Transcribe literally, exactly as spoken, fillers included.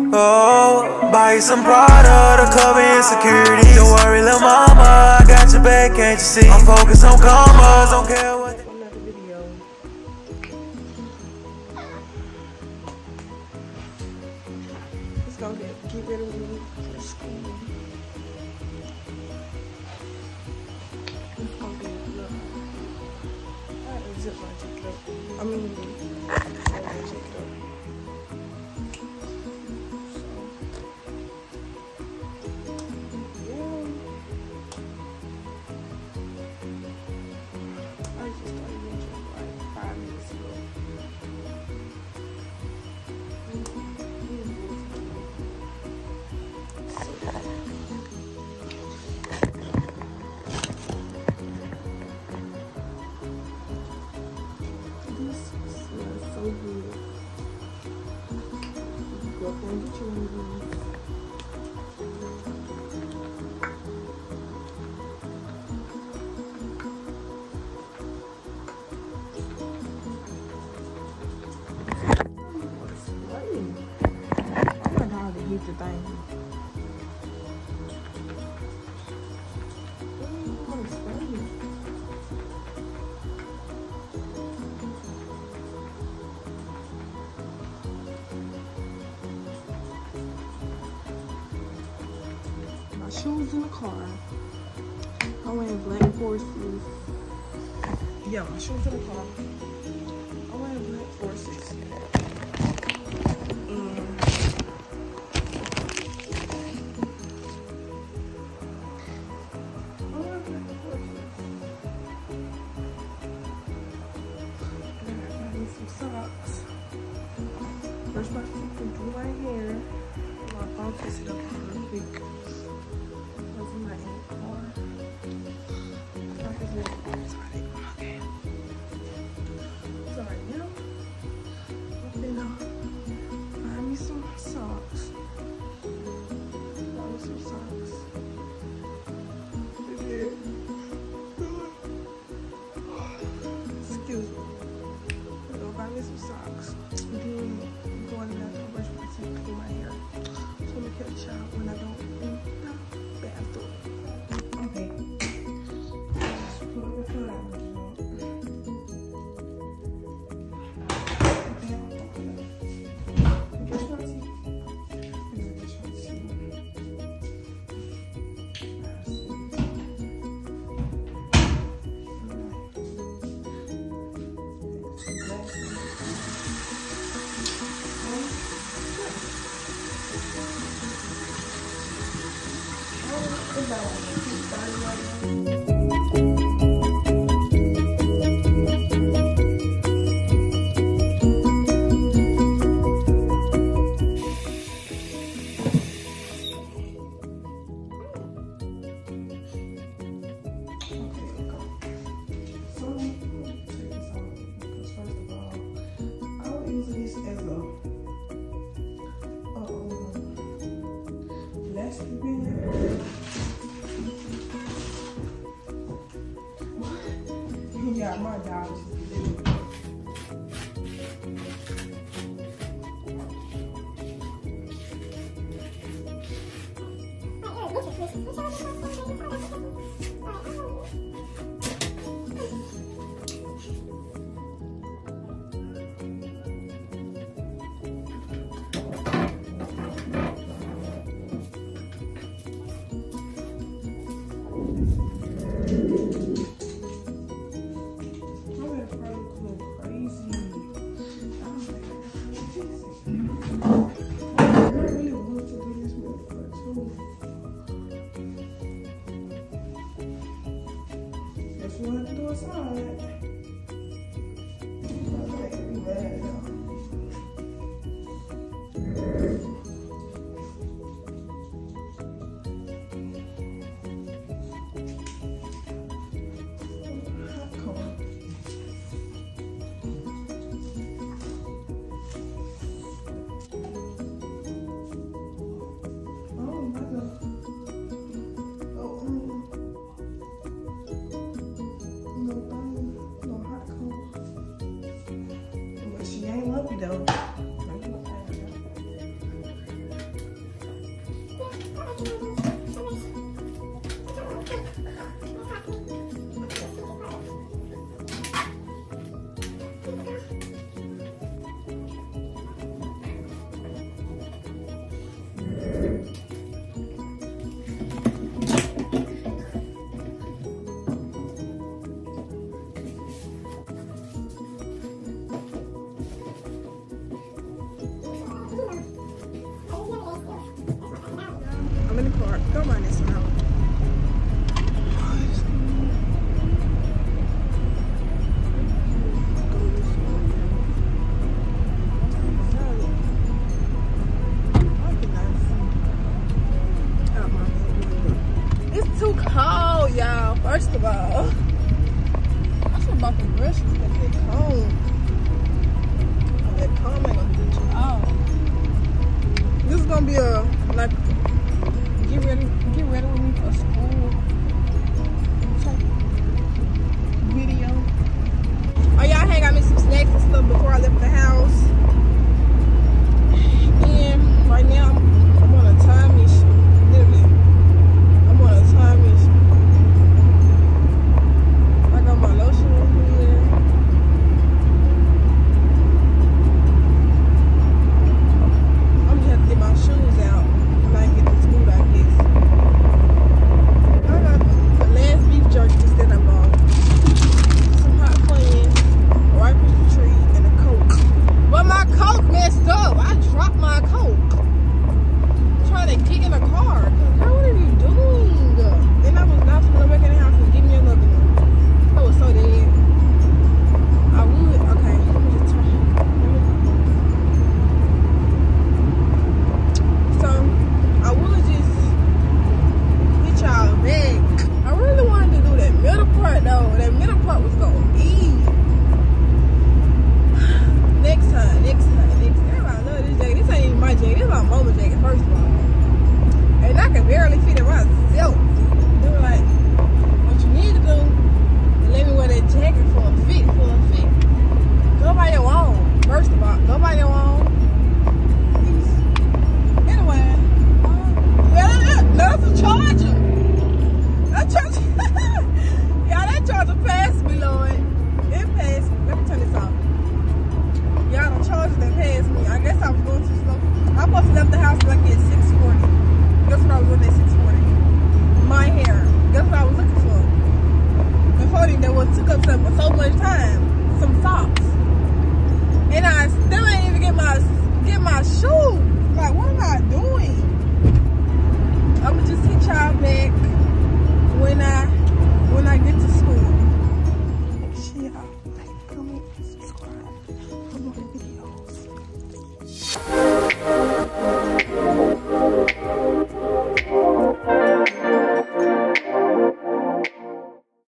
Oh, buy you some Prada to cover insecurities. Don't worry, little mama, I got your back, can't you see? I'm focused on commas, don't care what. Another video. Let's go ahead, get rid of me for school. Let's go ahead, look. I had to zip my jacket up. I mean, zip my jacket up. The thing. My shoes in the car. I'm wearing black forces. Yeah, my shoes in the car. I'm wearing black forces. And brush my teeth and do my hair. My phone fix it up real quick. Because I'm not in the car. Sorry. Okay. Sorry, now. I'm gonna find me some socks. Find me some socks. Excuse me. I'm gonna find me some socks. Then go in the bathroom, brush my teeth, do my hair. So I'm gonna catch y'all when I go in the bathroom. Okay. Just put the foot out. Brush my teeth. Brush my teeth. Yeah, my dog is dark. Don't mind this one out. It's too cold, y'all. First of all, I should bought the brushes to get comb. That comb ain't gonna get you out. This is gonna be a like get ready.